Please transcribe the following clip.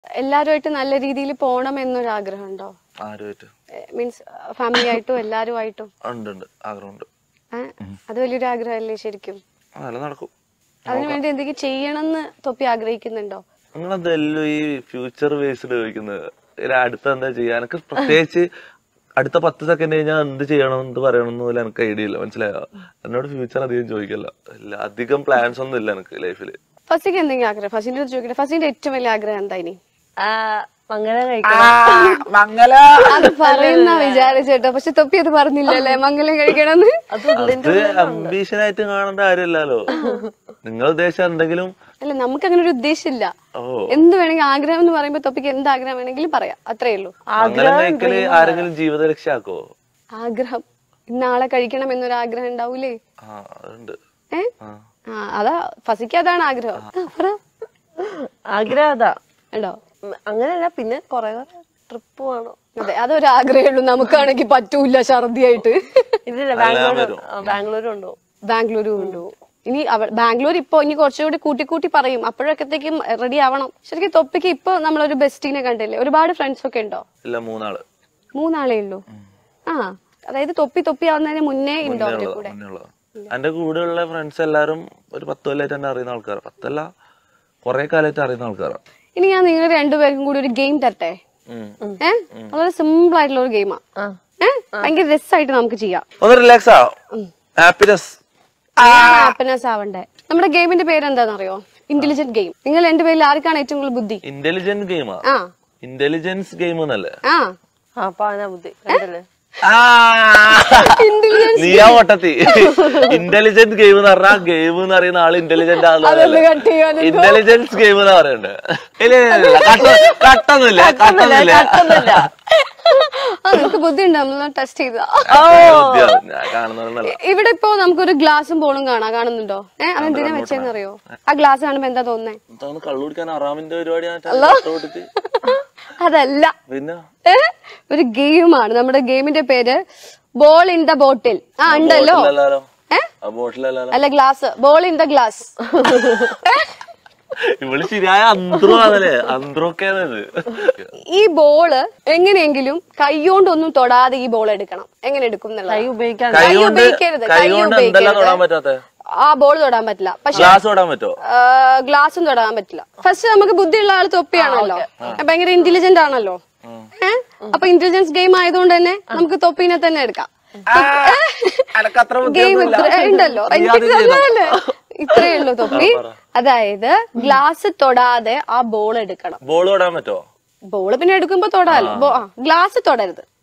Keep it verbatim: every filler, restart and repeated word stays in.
എല്ലാരുമായിട്ട് നല്ല രീതിയിൽ പോണം എന്നൊരു ആഗ്രഹം ഉണ്ടോ? മീൻസ് ഫാമിലി ആയിട്ടും എല്ലാരുമായിട്ടും ആഗ്രഹമുണ്ട്. അത് വലിയൊരു ആഗ്രഹമല്ലേ ശരിക്കും? നടക്കും. അതിനുവേണ്ടി എന്തെങ്കിലും ചെയ്യണമെന്ന് തൊപ്പി ആഗ്രഹിക്കുന്നുണ്ടോ? നിങ്ങളെന്തല്ലോ ഈ ഫ്യൂച്ചർ ബേസ്ഡ് ചോദിക്കുന്നത്. അടുത്ത എന്താ ചെയ്യാൻ എനിക്ക് പ്രത്യേകിച്ച് അടുത്ത പത്ത് സെക്കൻഡ് കഴിഞ്ഞാൽ എന്ത് ചെയ്യണം എന്ത് പറയണമെന്ന് പോലും എനിക്ക് ഐഡിയ ഇല്ല. മനസ്സിലായോ? എന്നോട് ഫ്യൂച്ചർ അധികം ചോദിക്കല്ലോ. അധികം പ്ലാൻസ് ഒന്നും ഇല്ല എനിക്ക് ലൈഫില്. ഫസിക്ക് എന്തെങ്കിലും ആഗ്രഹം? ഫസിന്റെ ചോദിക്കട്ടെ, ഫസിന്റെ ഏറ്റവും വലിയ ആഗ്രഹം എന്താ ഇനി? അത് പറയുന്ന വിചാരിച്ചേട്ടോ, പക്ഷെ തൊപ്പി അത് പറഞ്ഞില്ലല്ലേ മംഗലം കഴിക്കണമെന്ന്. അത് അംബീഷനായിട്ട് കാണേണ്ട കാര്യമല്ലോ. നിങ്ങൾ ഉദ്ദേശിച്ച എന്തെങ്കിലും അല്ല, നമുക്ക് അങ്ങനെ ഒരു ഉദ്ദേശമില്ല. എന്ത് വേണമെങ്കിൽ ആഗ്രഹം എന്ന് പറയുമ്പോ തൊപ്പിക്ക് എന്ത് ആഗ്രഹം വേണമെങ്കിലും പറയാം, അത്രേ ഉള്ളൂ. ആരെങ്കിലും ജീവിത ലക്ഷ്യാക്കോ? ആഗ്രഹം ഇന്നാളെ കഴിക്കണം എന്നൊരു ആഗ്രഹം ഉണ്ടാവൂലേ? ഏ ആ അതാ ഫസിക്ക് അതാണ് ആഗ്രഹം. ആഗ്രഹം അതാ ഉണ്ടോ? അങ്ങനെയല്ല, പിന്നെ കൊറേ ട്രിപ്പ് വേണം. അതെ, അതൊരു ആഗ്രഹമേ ഉള്ളൂ. നമുക്കാണെങ്കിൽ പറ്റൂല, ഛർദിയായിട്ട്. ഇല്ല, ബാംഗ്ലൂർ ബാംഗ്ലൂരും ഉണ്ടോ? ബാംഗ്ലൂരും ഉണ്ടോ? ഇനി ബാംഗ്ലൂർ ഇപ്പൊ ഇനി കുറച്ചുകൂടി കൂട്ടി കൂട്ടി പറയും, അപ്പോഴൊക്കത്തേക്കും റെഡി ആവണം. ശരിക്കും തൊപ്പിക്ക് ഇപ്പൊ നമ്മളൊരു ബെസ്റ്റിനെ കണ്ടില്ലേ? ഒരുപാട് ഫ്രണ്ട്സ് ഒക്കെ ഉണ്ടോ? ഇല്ല, മൂന്നാള് മൂന്നാളേ ഉള്ളൂ. ആ, അതായത് തൊപ്പി തൊപ്പി ആവുന്നതിന് മുന്നേ ഉണ്ടോ അവരുടെ കൂടെ? എന്റെ കൂടെയുള്ള ഫ്രണ്ട്സ് എല്ലാരും ഒരു പത്ത് കൊല്ലമായിട്ട് എന്നെ അറിയുന്ന ആൾക്കാരാണ്. പത്തല്ല, കൊറേ കാലമായിട്ട് അറിയുന്ന ആൾക്കാരാണ്. ഇനി ഞാൻ നിങ്ങൾ രണ്ടുപേർക്കും കൂടി ഒരു ഗെയിം തരട്ടെ? ഏഹ് വളരെ സിമ്പിൾ ആയിട്ടുള്ള ഒരു ഗെയിമാ. ഏഹ് ഭയങ്കര രസമായിട്ട് നമുക്ക് ചെയ്യാം. ഒന്ന് റിലാക്സ് ആവും. ഹാപ്പിനെസ് ഹാപ്പിനെസ് ആവണ്ടേ. നമ്മുടെ ഗെയിമിന്റെ പേര് എന്താണെന്നറിയോ? Intelligent game. നിങ്ങൾ രണ്ടുപേരിൽ ആർക്കാണ് ഏറ്റവും കൂടുതൽ ബുദ്ധി? ഇന്റലിജന്റ് ഗെയിമാ? ആ, ഇന്റലിജൻസ് ഗെയിം എന്നല്ലേ? ആ ബുദ്ധി നീയാ പൊട്ടത്തി. ഇന്റലിജന്റ് ഗെയിം എന്ന് പറഞ്ഞാ ഗെയിം എന്ന് പറയുന്ന ആള് ഇന്റലിജന്റ് ആളല്ലേ? ഇന്റലിജൻസ് ഗെയിം എന്ന് പറയണ്ടേ? കട്ടൊന്നുമില്ല, കട്ടൊന്നുമില്ല. നമുക്ക് ബുദ്ധി ഉണ്ട്, നമ്മൾ ടെസ്റ്റ് ചെയ്ത. ഇവിടെ ഇപ്പൊ നമുക്കൊരു ഗ്ലാസും ബോളും കാണാം, കാണുന്നുണ്ടോ? ഏഹ് അതെന്തിനാ വെച്ചെന്നറിയോ? ആ ഗ്ലാസ് കാണുമ്പോ എന്താ തോന്നുന്നേ? കള്ളുടിക്കാൻ അറാമിന്റെ പരിപാടി അതല്ല, പിന്നെ ഒരു ഗെയിമാണ്. നമ്മുടെ ഗെയിമിന്റെ പേര് ബോൾ ഇൻ ദ ബോട്ടിൽ. ആ ഉണ്ടല്ലോ. അല്ല, glass. Ball in the glass. ഇവള് ശരിയായ അന്ത്രല്ലേ? അന്ത്രൊക്കെയാണത്. ഈ ബോള് എങ്ങനെയെങ്കിലും കൈകൊണ്ടൊന്നും തൊടാതെ ഈ ബോൾ എടുക്കണം. എങ്ങനെ എടുക്കും എന്നുള്ളത്? കൈ ഉപയോഗിക്കരുത്. കൈ ഉപയോഗിക്കരുത്. ആ ബോൾ തൊടാൻ പറ്റില്ല. പക്ഷെ ഗ്ലാസും തൊടാൻ പറ്റില്ല. ഫസ്റ്റ് നമുക്ക് ബുദ്ധിയുള്ള ആള് തൊപ്പിയാണല്ലോ, ഭയങ്കര ഇന്റലിജന്റ് ആണല്ലോ. ഏഹ് അപ്പൊ ഇന്റലിജൻസ് ഗെയിം ആയതുകൊണ്ട് തന്നെ നമുക്ക് തൊപ്പിനെ തന്നെ എടുക്കാം. ഗെയിം ഉണ്ടല്ലോ, ഇത്രയേ ഉള്ളൂ തൊപ്പി. അതായത് ഗ്ലാസ് തൊടാതെ ആ ബോൾ എടുക്കണം. ബോൾ തൊടാൻ പറ്റോ? ബോള് പിന്നെ എടുക്കുമ്പോ തൊടാലോ. ഗ്ലാസ് തൊടരുത്.